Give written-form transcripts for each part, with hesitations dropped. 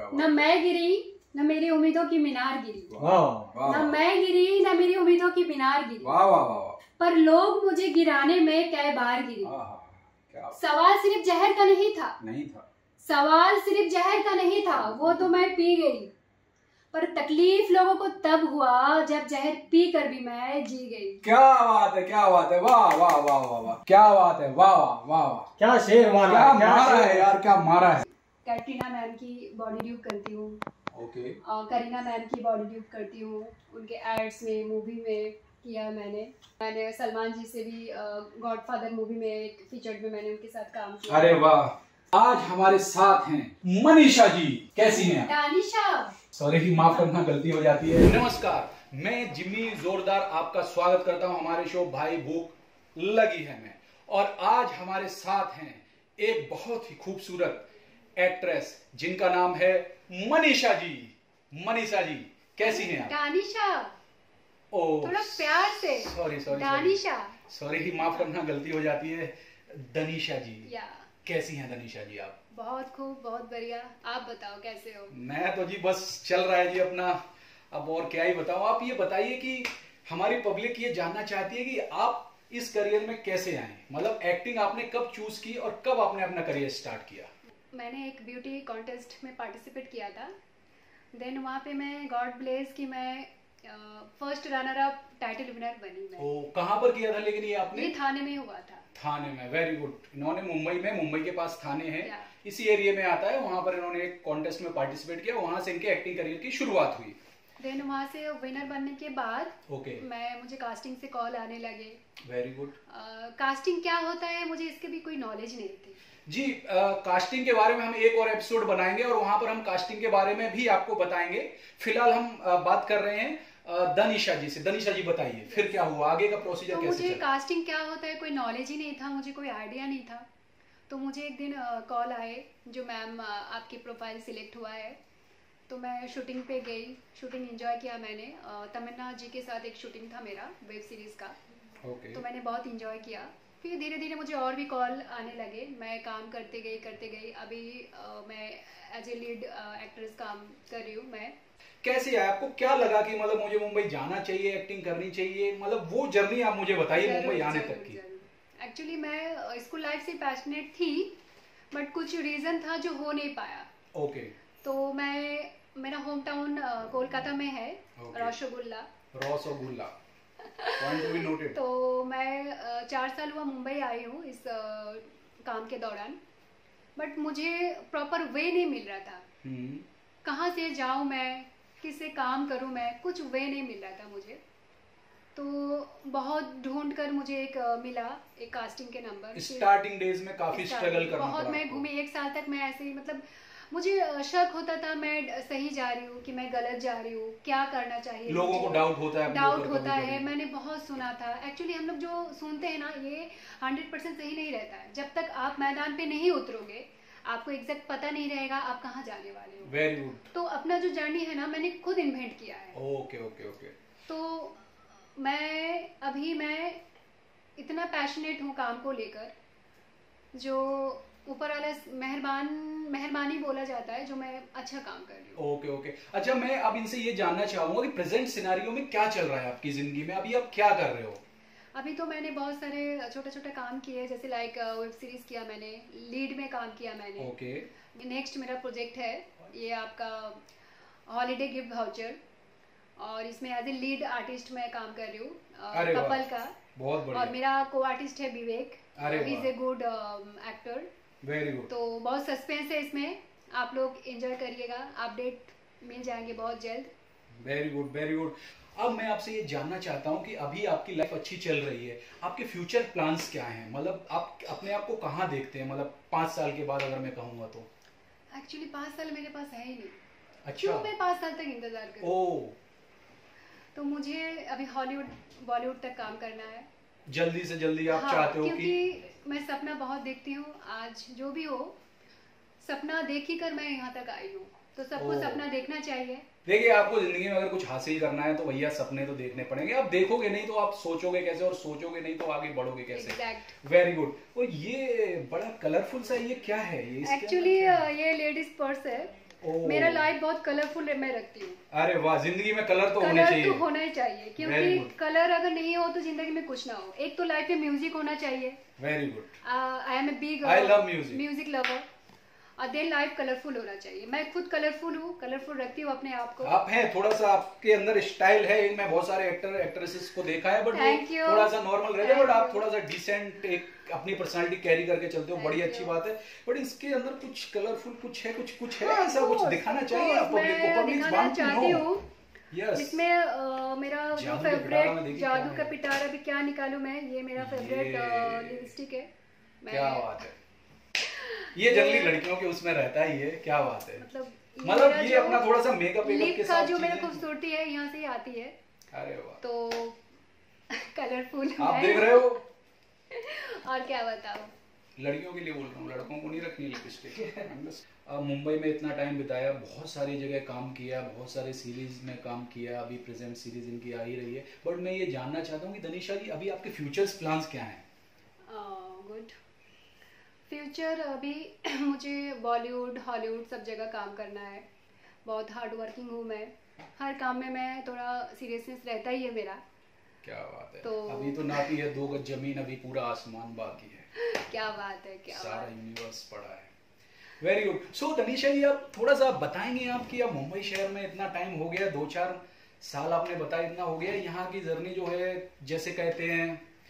न मैं गिरी न मेरी उम्मीदों की मीनार गिरी, वाह न मैं गिरी न मेरी उम्मीदों की मीनार गिरी, वाह वाह वाह, पर लोग मुझे गिराने में कई बार गिरी। क्या सवाल सिर्फ जहर का नहीं था, नहीं था, सवाल सिर्फ जहर का नहीं था, वो तो मैं पी गई, पर तकलीफ लोगों को तब हुआ जब जहर पी कर भी मैं जी गई। क्या बात है, क्या बात है, वाह वाह वाह वाह वाह, क्या बात है, वाह वाह वाह वाह, क्या शेर मारा, क्या मारा है यार, क्या मारा है। कैटरीना मैम की बॉडी ड्यूब करती हूँ, ओके, करीना मैम की बॉडी ड्यूब करती हूँ, उनके एड्स में, मूवी में किया मैंने सलमान जी से भी गॉडफादर मूवी में एक फीचर्ड में मैंने उनके साथ काम किया। अरे वाह, आज हमारे साथ हैं मनीषा जी, कैसी हैं? तानिशा, सॉरी ही माफ करना, गलती हो जाती है। नमस्कार, मैं जिम्मी जोरदार आपका स्वागत करता हूं हमारे शो भाई भूख लगी है में। और आज हमारे साथ हैं एक बहुत ही खूबसूरत एक्ट्रेस जिनका नाम है मनीषा जी। मनीषा जी कैसी हैं आप? तानिशा, ओ थोड़ा प्यार से। सॉरी तानिशा, सॉरी ही माफ करना, गलती हो जाती है। दनीशा जी, या कैसी हैं दनीशा जी आप? बहुत खूब, बहुत बढ़िया। आप बताओ कैसे हो? मैं तो जी बस चल रहा है जी अपना, अब और क्या ही बताऊं। आप ये बताइए कि हमारी पब्लिक ये जानना चाहती है कि आप इस करियर में कैसे आए, मतलब एक्टिंग आपने कब चूज की और कब आपने अपना करियर स्टार्ट किया? मैंने एक ब्यूटी कॉन्टेस्ट में पार्टिसिपेट किया था, देन वहाँ पे मैं गॉड ब्लेस की मैं first runner up title winner बनी मैं। ओ, कहाँ पर किया था लेकिन ये आपने? ये थाने में हुआ था। थाने में, वेरी गुड। इन्होंने मुंबई के पास थाने है, या। इसी एरिया में आता है, वहां पर इन्होंने एक कॉन्टेस्ट में पार्टिसिपेट किया, वहां से इनके एक्टिंग करियर की शुरुआत हुई। देन वहाँ से विनर बनने के बाद ओके, मुझे कास्टिंग से कॉल आने लगे। Very good. कास्टिंग क्या होता है मुझे इसके भी कोई नॉलेज नहीं थी जी। कास्टिंग के बारे में हम एक और एपिसोड बनाएंगे और वहां पर हम कास्टिंग के बारे में भी आपको बताएंगे। फिलहाल हम बात कर रहे हैं दनीशा जी से। दनीशा जी बताइए फिर क्या हुआ, आगे का प्रोसीजर तो कैसे मुझे चला? कास्टिंग क्या होता है कोई नॉलेज ही नहीं था, मुझे कोई आइडिया नहीं था। तो मुझे एक दिन कॉल आए जो मैम आपकी प्रोफाइल सिलेक्ट हुआ है। तो मैं शूटिंग पे गई, शूटिंग एंजॉय किया मैंने। तमन्ना जी के साथ एक शूटिंग था मेरा वेब सीरीज का। ओके, तो मैंने बहुत एंजॉय किया। फिर धीरे धीरे मुझे और भी कॉल आने लगे, मैं काम करते गई। अभी मैं एज ए लीड एक्ट्रेस काम कर रही हूँ मैं। कैसे है आपको, क्या लगा कि मतलब मुझे मुंबई जाना चाहिए, एक्टिंग करनी चाहिए, मतलब वो जर्नी आप मुझे बताइए मुंबई आने तक की। एक्चुअली मैं स्कूल लाइफ से पैशनेट थी, बट कुछ रीजन था जो हो नहीं पाया। ओके, तो मेरा होम टाउन कोलकाता में है, rasgulla. Point to be noted. तो मैं 4 साल हुआ मुंबई आई हूँ इस काम के दौरान, बट मुझे प्रॉपर वे नहीं मिल रहा था। कहाँ से जाऊँ मैं, किससे काम करूँ मैं, कुछ वे नहीं मिल रहा था मुझे। तो बहुत ढूंढ कर मुझे एक मिला, एक कास्टिंग के नंबर। स्टार्टिंग डेज में काफी स्ट्रगल करना बहुत पड़ा मैं आपको। घूमी 1 साल तक। मैं ऐसे ही मतलब मुझे शक होता था मैं सही जा रही हूँ कि मैं गलत जा रही हूँ, क्या करना चाहिए। लोगों को डाउट होता है, डाउट होता है। मैंने बहुत सुना था। एक्चुअली हम लोग जो सुनते हैं ना, ये 100% सही नहीं रहता है। जब तक आप मैदान पे नहीं उतरोगे, आपको एग्जैक्ट पता नहीं रहेगा आप कहाँ जाने वाले हो। Very good. तो अपना जो जर्नी है ना, मैंने खुद इन्वेंट किया है। Okay okay okay. तो मैं इतना पैशनेट हूँ काम को लेकर, जो ऊपर वाला मेहरबानी बोला जाता है, जो मैं अच्छा काम कर रही हूँ। Okay okay. अच्छा, मैं अब इनसे ये जानना चाहूंगा कि प्रेजेंट सिनेरियो में क्या चल रहा है आपकी जिंदगी में, अभी आप क्या कर रहे हो? अभी तो मैंने बहुत सारे छोटे काम किए, जैसे लाइक वेब सीरीज किया मैंने, लीड में काम किया मैंने। ओके। नेक्स्ट मेरा प्रोजेक्ट है ये आपका हॉलीडे गिफ्ट वाउचर, और इसमें एज ए लीड आर्टिस्ट मैं काम कर रही हूँ कपल का। बहुत बढ़िया। और मेरा को आर्टिस्ट है Vivek, he is a good actor. Very good. तो बहुत सस्पेंस है इसमें, आप लोग एंजॉय करिएगा, अपडेट मिल जाएंगे बहुत जल्द। Very good very good. अब मैं आपसे ये जानना चाहता हूँ कि अभी आपकी लाइफ अच्छी चल रही है, आपके फ्यूचर प्लान्स क्या हैं, मतलब आप अपने आप को कहाँ देखते हैं, मतलब 5 साल के बाद अगर मैं कहूँगा तो? एक्चुअली 5 साल मेरे पास है ही नहीं। अच्छा। क्यों मैं 5 साल तक इंतजार करूँ? ओह, तो मुझे अभी हॉलीवुड बॉलीवुड तक काम करना है, जल्दी से जल्दी आप चाहते हो क्योंकि मैं सपना बहुत देखती हूँ। आज जो भी हो, सपना देख ही कर मैं यहाँ तक आई हूँ, तो सबको सपना देखना चाहिए। देखिए, आपको जिंदगी में अगर कुछ हासिल करना है तो भैया सपने तो देखने पड़ेंगे। आप देखोगे नहीं तो आप सोचोगे कैसे, और सोचोगे नहीं तो आगे बढ़ोगे कैसे। Very good. और ये बड़ा कलरफुल सा ये क्या है? ये एक्चुअली ये लेडीज पर्स है, मेरा लाइफ बहुत कलरफुल मैं रखती हूँ। अरे वाह, जिंदगी में कलर तो होने चाहिए। कलर तो होना ही चाहिए, क्योंकि कलर अगर नहीं हो तो जिंदगी में कुछ ना हो। एक तो लाइफ में म्यूजिक होना चाहिए। Very good. I am a big I love music lover. और देन लाइफ कलरफुल होना चाहिए। मैं खुद कलरफुल हूँ, कलरफुल रखती हूँ अपने आप को। आप हैं, थोड़ा सा आपके अंदर स्टाइल है। मैं बहुत सारे एक्टर एक्ट्रेसेस को देखा है, बट थोड़ा सा नॉर्मल रहते हैं, बट आप थोड़ा सा डिसेंट एक अपनी पर्सनालिटी कैरी करके चलते हो, बड़ी अच्छी बात है। बट इसके अंदर कुछ कलरफुल कुछ है ऐसा कुछ दिखाना चाहिए आप पब्लिक को। पब्लिक चाहती हूँ Yes. इसमें मेरा जो फेवरेट जादू का पिटारा भी क्या निकालूं मैं, ये मेरा फेवरेट लिपस्टिक है। क्या बात है, ये जनरली लड़कियों के उसमें रहता ही है। क्या बात है, मतलब ये अपना थोड़ा सा मेकअप के साथ जो मेरा खूबसूरती है यहाँ से आती है। अरे वाह, तो कलरफुल आप देख रहे हो। और क्या बताऊं, लड़कियों के लिए बोल रहा हूँ, लड़कों को नहीं रखनी लिपस्टिक। मुंबई में इतना टाइम बिताया, बहुत सारी जगह काम किया, बहुत सारे सीरीज में काम किया, अभी प्रेजेंट सीरीज इनकी आ ही रही है। बट मैं ये जानना चाहता हूँ कि दनीशा जी, अभी आपके फ्यूचर्स प्लान्स क्या हैं? गुड फ्यूचर, अभी मुझे बॉलीवुड हॉलीवुड सब जगह काम करना है। बहुत हार्ड वर्किंग हूँ मैं, हर काम में मैं थोड़ा सीरियसनेस रहता ही है मेरा। क्या बात है, तो अभी तो नाती है 2 गज जमीन, अभी पूरा आसमान बाकी है। क्या बात है, क्या सारा यूनिवर्स पड़ा है। Very good. सो दनीशा जी, आप थोड़ा सा बताएंगे आप कि अब मुंबई शहर में इतना टाइम हो गया, 2-4 साल आपने बताया इतना हो गया, यहाँ की जर्नी जो है, जैसे कहते हैं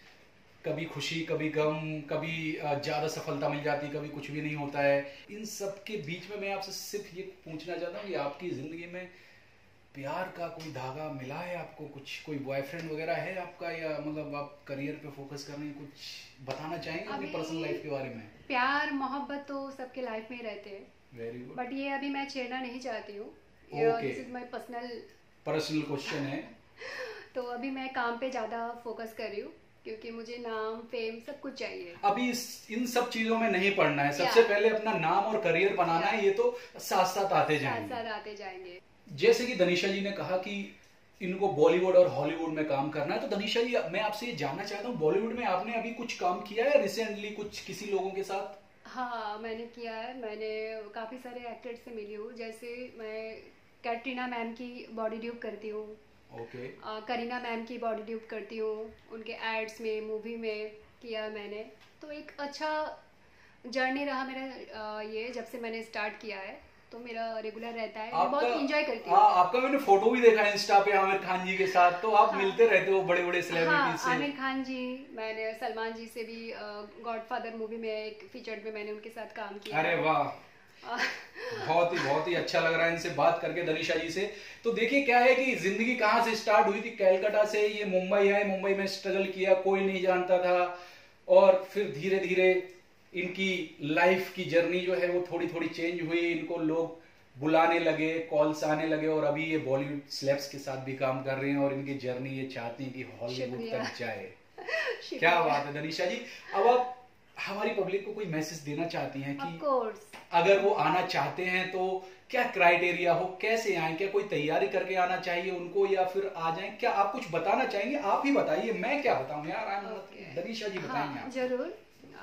कभी खुशी कभी गम, कभी ज्यादा सफलता मिल जाती, कभी कुछ भी नहीं होता है। इन सब के बीच में मैं आपसे सिर्फ ये पूछना चाहता हूँ कि आपकी जिंदगी में प्यार का कोई धागा मिला है आपको? कुछ कोई बॉयफ्रेंड वगैरह है आपका, या मतलब आप करियर पे फोकस कर रहे हैं? कुछ बताना चाहेंगे अपनी पर्सनल लाइफ के बारे में? प्यार मोहब्बत तो सबके लाइफ में ही रहते हैं। Very good. बट ये अभी मैं छेड़ना नहीं चाहती हूँ। This is my personal question है। तो अभी मैं काम पे ज्यादा फोकस कर रही हूँ, क्योंकि मुझे नाम फेम सब कुछ चाहिए। अभी इन सब चीजों में नहीं पड़ना है, सबसे पहले अपना नाम और करियर बनाना है। ये तो साथ साथ आते जाएंगे। जैसे कि दनीशा जी ने कहा कि इनको बॉलीवुड और हॉलीवुड में काम करना है, तो दनीशा जी मैं आपसे ये जानना चाहता हूँ, बॉलीवुड में आपने अभी कुछ काम किया है रिसेंटली कुछ किसी लोगों के साथ? हाँ, मैंने किया है। मैंने काफी सारे एक्टर्स से मिली हूँ। जैसे मैं कैटरीना मैम की बॉडी ड्यूब करती हूँ। ओके। करीना मैम की बॉडी ड्यूब करती हूँ, उनके एड्स में, मूवी में किया मैंने। तो एक अच्छा जर्नी रहा मेरा ये, जब से मैंने स्टार्ट किया है तो मेरा रेगुलर रहता है। मैं बहुत एंजॉय करती हूँ। आपका मैंने फोटो भी देखा है इंस्टा पे आमिर खान जी के साथ, तो आप मिलते रहते हो बड़े बड़े सेलिब्रिटी से। आमिर खान जी, मैंने सलमान जी से भी गॉडफादर मूवी में एक फीचर्ड में मैंने उनके साथ काम किया। अरे वाह, बहुत ही अच्छा लग रहा है इनसे बात करके, दनीशा जी से। तो देखिए क्या है कि जिंदगी कहाँ से स्टार्ट हुई थी, कैलकाटा से ये मुंबई है, मुंबई में स्ट्रगल किया, कोई नहीं जानता था, और फिर धीरे धीरे इनकी लाइफ की जर्नी जो है वो थोड़ी थोड़ी चेंज हुई, इनको लोग बुलाने लगे, कॉल्स आने लगे, और अभी ये बॉलीवुड सेलेब्स के साथ भी काम कर रहे हैं, और इनकी जर्नी ये चाहती हैं कि हॉलीवुड तक जाए। क्या बात है दनीशा जी। अब आप हमारी पब्लिक को कोई मैसेज देना चाहती हैं कि अगर वो आना चाहते हैं तो क्या क्राइटेरिया हो, कैसे आए, क्या कोई तैयारी करके आना चाहिए उनको, या फिर आ जाएं? क्या आप कुछ बताना चाहेंगे? आप ही बताइए, मैं क्या बताऊं यार। दनीशा जी बताएंगे। हाँ, जरूर।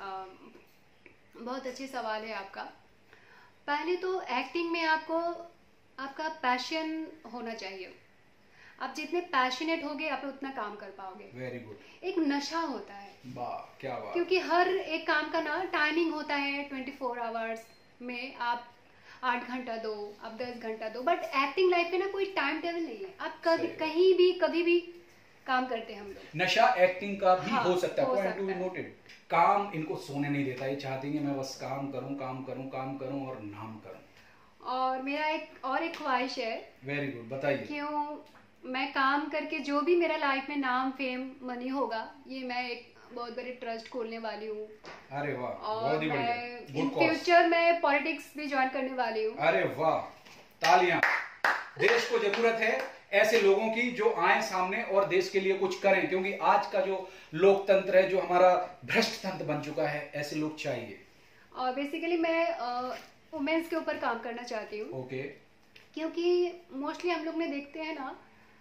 बहुत अच्छी सवाल है आपका। पहले तो एक्टिंग में आपका पैशन होना चाहिए। आप जितने पैशनेट होगे आप उतना काम कर पाओगे। Very good. एक नशा होता है। वाह, क्या बात। क्योंकि हर एक काम का ना टाइमिंग होता है, 24 आवर्स में आप 8 घंटा दो, आप 10 घंटा दो। बट एक्टिंग लाइफ में ना कोई टाइम टेबल नहीं है। आप कहीं भी कभी भी काम करते हैं हम लोग। नशा एक्टिंग का भी हो सकता है, पॉइंट टू बी नोटेड। काम इनको सोने नहीं देता, ये चाहते हैं मैं बस काम करूं और नाम करूं। और मेरा एक ख्वाहिश है। वेरी गुड, बताइए। क्यों मैं काम करके जो भी मेरा लाइफ में नाम फेम मनी होगा, ये मैं एक बहुत बड़ी ट्रस्ट खोलने वाली हूँ। अरे वाह, बहुत ही बढ़िया। इन फ्यूचर में पॉलिटिक्स भी ज्वाइन करने वाली हूँ। अरे वाह, तालियां। देश को जरूरत है ऐसे लोगों की जो आए सामने और देश के लिए कुछ करें, क्योंकि आज का जो लोकतंत्र है, जो हमारा भ्रष्ट तंत्र बन चुका है, ऐसे लोग चाहिए। और बेसिकली मैं वुमेन्स के ऊपर काम करना चाहती हूँ। ओके। क्योंकि मोस्टली हम लोग ने देखते हैं ना,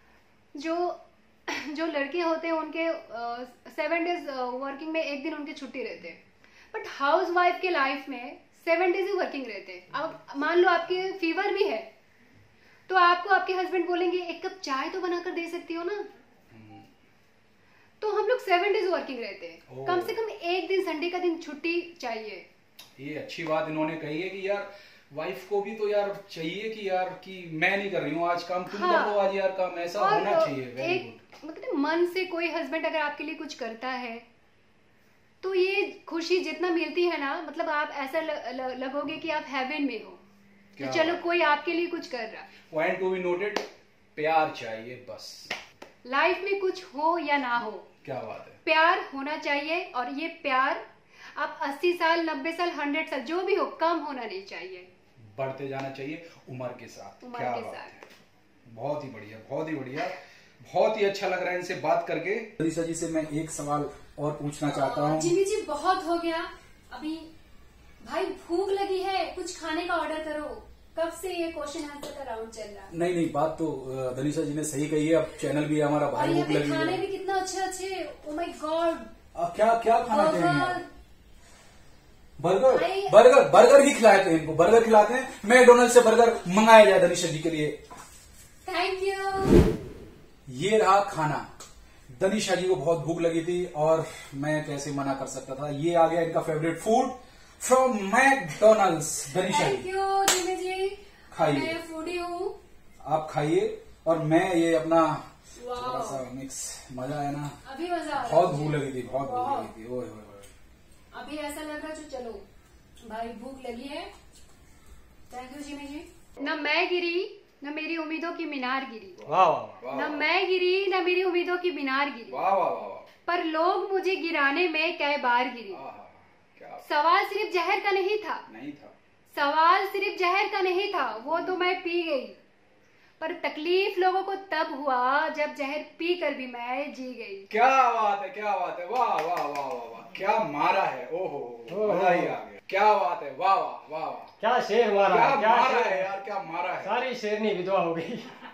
जो लड़के होते हैं उनके 7 डेज वर्किंग में एक दिन उनके छुट्टी रहते हैं। बट हाउस वाइफ के लाइफ में 7 डेज ही वर्किंग रहते हैं। अब मान लो आपके फीवर भी है तो आपको आपके हस्बैंड बोलेंगे 1 कप चाय तो बनाकर दे सकती हो ना। तो हम लोग 7 डेज वर्किंग रहते हैं, कम से कम एक दिन संडे का दिन छुट्टी चाहिए। ये अच्छी बात इन्होंने कही है कि यार वाइफ को भी तो यार चाहिए कि यार कि मैं नहीं कर रही हूँ आज काम, तुम कर दो आज यार काम, ऐसा होना चाहिए। एक मतलब मन से कोई हस्बैंड अगर आपके लिए कुछ करता है तो ये खुशी जितना मिलती है ना, मतलब आप ऐसा लगोगे कि आप हेवन में हो। तो चलो कोई आपके लिए कुछ कर रहा। पॉइंट टू बी नोटेड, प्यार चाहिए बस। लाइफ में कुछ हो या ना हो, क्या बात है, प्यार होना चाहिए। और ये प्यार आप 80 साल 90 साल 100 साल जो भी हो, कम होना नहीं चाहिए, बढ़ते जाना चाहिए उम्र के साथ। क्या बात है, बहुत ही बढ़िया, बहुत ही बढ़िया, बहुत ही अच्छा लग रहा है इनसे बात करके। दलीसा जी से मैं एक सवाल और पूछना चाहता हूँ। जिमी जी बहुत हो गया, अभी भाई भूख लगी है, कुछ खाने का ऑर्डर करो। कब से ये क्वेश्चन आंसर का राउंड चल रहा है। नहीं बात तो दलीसा जी ने सही कही है। अब चैनल भी हमारा भाई भूख लगी है, खाने भी कितना अच्छे। ओ माय गॉड, क्या क्या खाना चाहिए? बर्गर ही खिलाते हैं इनको, बर्गर खिलाते हैं। मैकडोनल्ड से बर्गर मंगाया जाए दलीसा जी के लिए। Thank you. ये रहा खाना। दलीसा जी को बहुत भूख लगी थी और मैं कैसे मना कर सकता था। ये आ गया इनका favourite food from McDonald's. Dalisa ji, thank you Jimmy ji, खाइए, मैं फूडी हूँ, आप खाइए और मैं ये अपना थोड़ा सा मिक्स। मजा आया ना? अभी मजा आ रहा है। बहुत भूख लगी थी, बहुत भूख लगी थी। ओए अभी ऐसा लग रहा है चलो भाई भूख लगी है। Thank you Jimmy ji. न मैं गिरी न मेरी उम्मीदों की मीनार गिरी। वाह वाह। न मैं गिरी न मेरी उम्मीदों की मीनार गिरी। वाह वाह वाह। पर लोग मुझे गिराने में कई बार गिरी। सवाल सिर्फ जहर का नहीं था, सवाल सिर्फ जहर का नहीं था, वो तो मैं पी गई। पर तकलीफ लोगों को तब हुआ जब जहर पी कर भी मैं जी गई। क्या बात है, क्या बात है, वाह वाह वाह वाह, क्या मारा है। ओहो, मजा ही आ गया। क्या बात है, वाह वाह वाह, क्या शेर मारा, क्या मारा है यार, क्या मारा है। सारी शेरनी विधवा हो गई।